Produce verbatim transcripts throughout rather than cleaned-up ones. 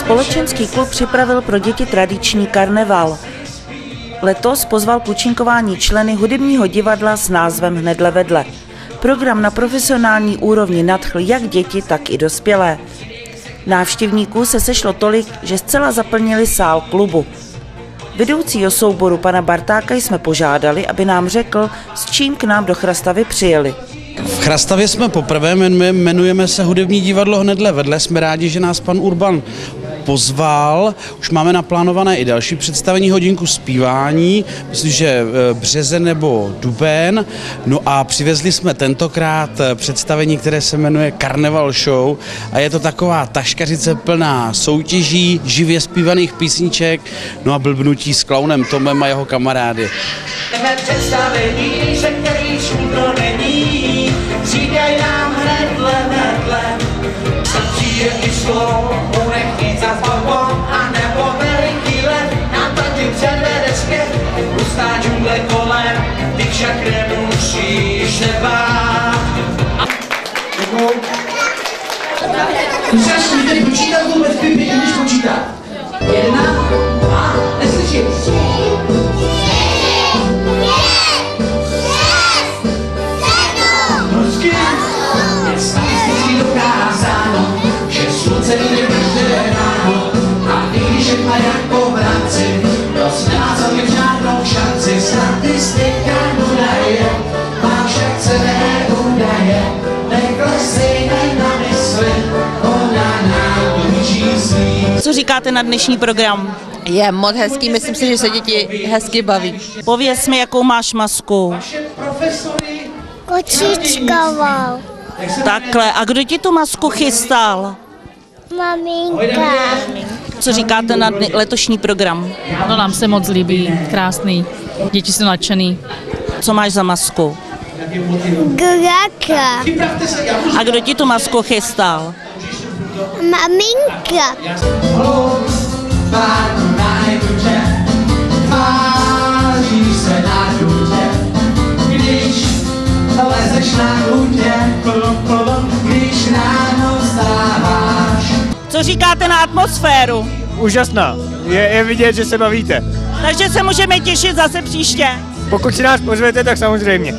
Společenský klub připravil pro děti tradiční karneval. Letos pozval k účinkování členy hudebního divadla s názvem Hnedle vedle. Program na profesionální úrovni nadchl jak děti, tak i dospělé. Návštěvníků se sešlo tolik, že zcela zaplnili sál klubu. Vedoucího souboru pana Bartáka jsme požádali, aby nám řekl, s čím k nám do Chrastavy přijeli. V Chrastavě jsme poprvé, jmenujeme se Hudební divadlo Hnedle vedle. Jsme rádi, že nás pan Urban pozval. Už máme naplánované i další představení, hodinku zpívání, myslím, že březen nebo duben. No a přivezli jsme tentokrát představení, které se jmenuje Karneval show a je to taková taškařice plná soutěží, živě zpívaných písniček, no a blbnutí s klaunem Tomem a jeho kamarády. Představení, že kterýž nikdo není, říkají nám hnedle, hnedle. Stačí je vyšlo, unechý za balkon, a nebo veliký let, nám taky předvede zpět, hustá džungle kolem, ty však nemusíš nebát. Musíš teď počítat vůbec pipy, když počítá. Jedna, dva, neslyším. Co říkáte na dnešní program? Je moc hezký, myslím si, že se děti hezky baví. Pověz mi, jakou máš masku. Kočičkovou. Takhle, a kdo ti tu masku chystal? Maminka. Co říkáte na dny, letošní program? No, nám se moc líbí, krásný, děti jsou nadšený. Co máš za masku? Graka. A kdo ti tu masku chystal? Maminka. Co říkáte na atmosféru? Úžasná. Je, je vidět, že se bavíte. Takže se můžeme těšit zase příště. Pokud si nás pozvete, tak samozřejmě.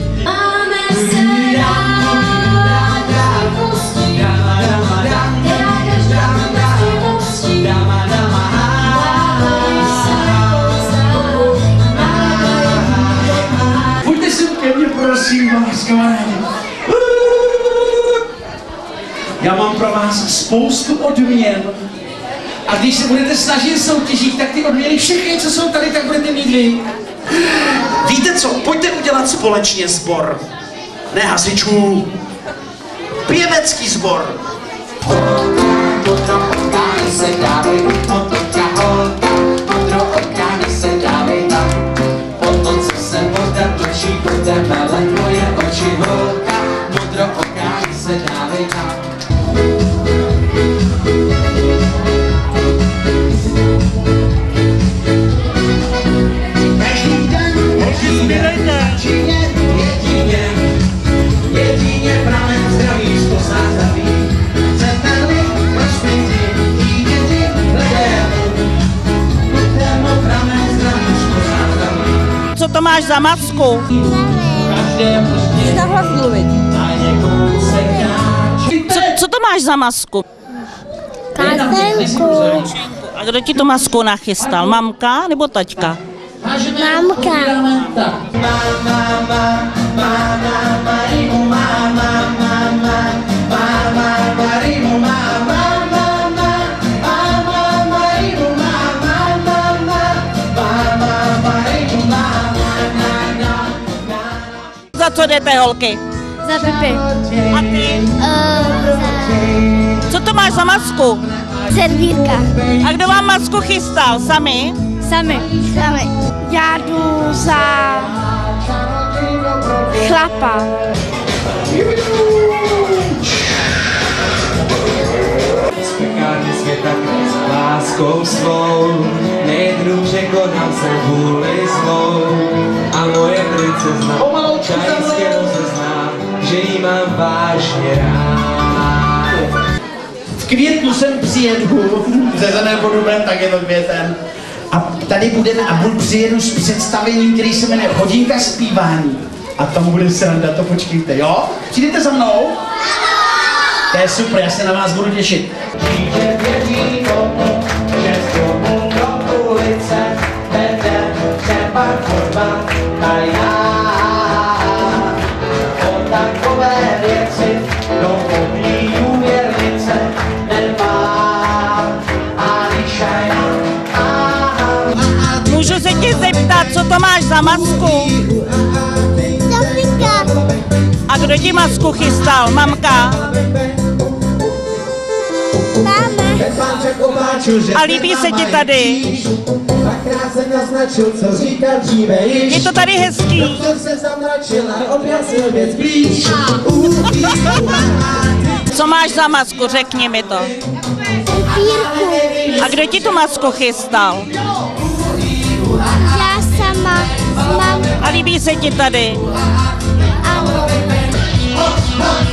Pojďte si ke mně, prosím vás, kamarádi. Já mám pro vás spoustu odměn. A když se budete snažit v soutěžích, tak ty odměny všechny, co jsou tady, tak budete mít vy. Víte co, pojďte udělat společně sbor. Ne hasičů, pěvecký sbor. Co to máš za masku? Nahlas mluvit. Co, co to máš za masku? Kázenku. A kdo ti tu masku nachystal? Mamka nebo taťka? Mamka. Za co jdete, holky? Za Pipi. A ty? Uh, Co to máš za masku? Servírka. A kdo vám masku chystal? Sami? Sami. Sami. Já jdu za chlapa. Z pekárny světa kde s láskou svou, nejdruže konám se vůli svou. A moje princezna čajsky rozezná, že jí mám vážně rád. květnu sem přijedu, řezané Podubem, tak je to květen. A tady budeme, a budu přijedu s představením, který se jmenuje Hodinka zpívání. A tam bude sranda, to počkejte, jo? Přijdete za mnou? To je super, já se na vás budu těšit. Můžu se tě zeptat, co to máš za masku? Sofika. A kdo ti masku chystal, mamka? Máme. A líbí se ti tady? Je to tady hezký. Co máš za masku, řekni mi to. A kdo ti tu masku chystal? Já sama mám. A líbí se ti tady? Ano.